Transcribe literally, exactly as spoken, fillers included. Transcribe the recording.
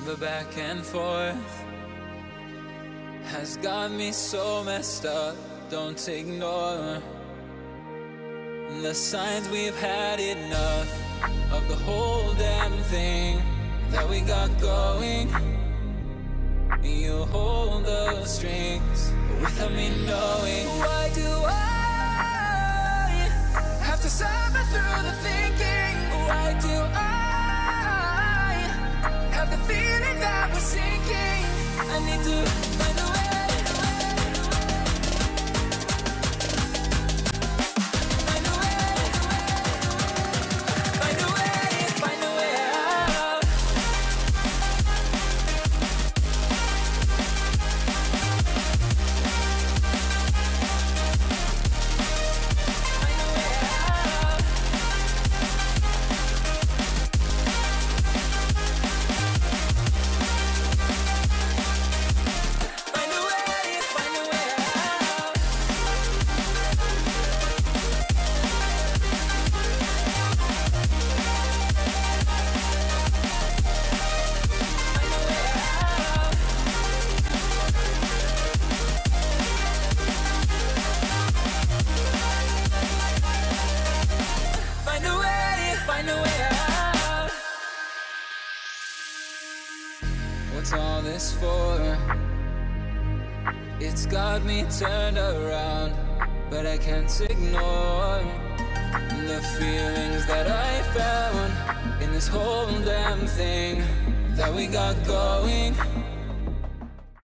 The back and forth has got me so messed up. Don't ignore the signs. We've had enough of the whole damn thing that we got going. You hold the strings without me knowing. Why do I have to suffer through the thinking? Why do I have the feeling that we're sinking? I need to find a way. What's all this for? It's got me turned around, but I can't ignore the feelings that I found in this whole damn thing that we got going.